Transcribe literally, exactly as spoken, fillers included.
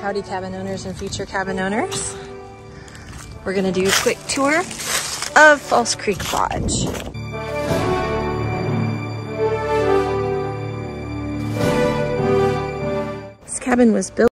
Howdy cabin owners and future cabin owners. We're gonna do a quick tour of False Creek Lodge. This cabin was built